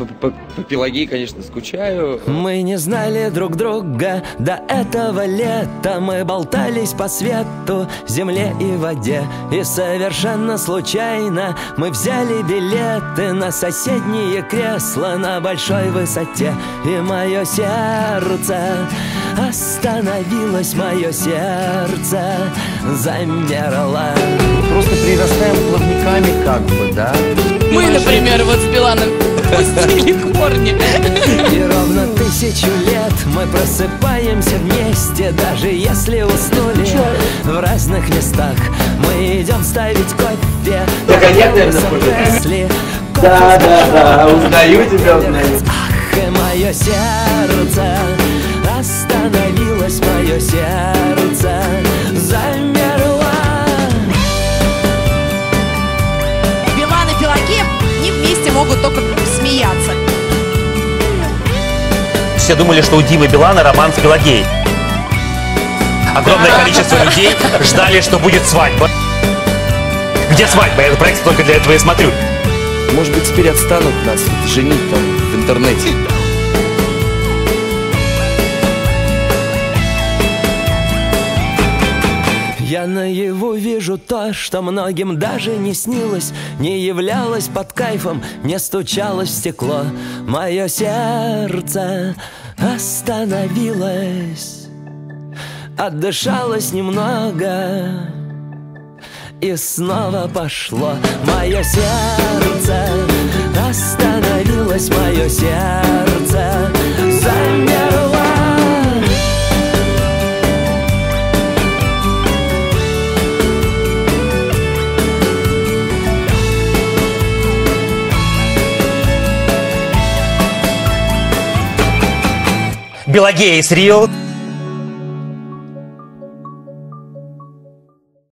По Пелагее, конечно, скучаю. Мы не знали друг друга до этого лета. Мы болтались по свету, земле и воде. И совершенно случайно мы взяли билеты на соседние кресла на большой высоте. И мое сердце остановилось, мое сердце замерло. Просто прирастаем плавниками, как бы, да? Мы, например, вот с Биланом пустили корни. И ровно 1000 лет мы просыпаемся вместе, даже если уснули в разных местах. Мы идем ставить кофе. Так, а я, наверное, да, узнаю тебя, узнаю. Ах, и мое сердце остановилось, мое сердце замерло. Билан и Пелагея не вместе могут только смеяться. Все думали, что у Димы Билана роман с Пелагеей. Огромное количество людей ждали, что будет свадьба. Где свадьба? Я этот проект только для этого и смотрю. Может быть, теперь отстанут нас женить там в интернете. Я наяву вижу то, что многим даже не снилось, не являлось под кайфом, не стучалось в стекло. Мое сердце остановилось, отдышалось немного и снова пошло. Мое сердце остановилось, мое сердце замерло. Пелагея из Рио.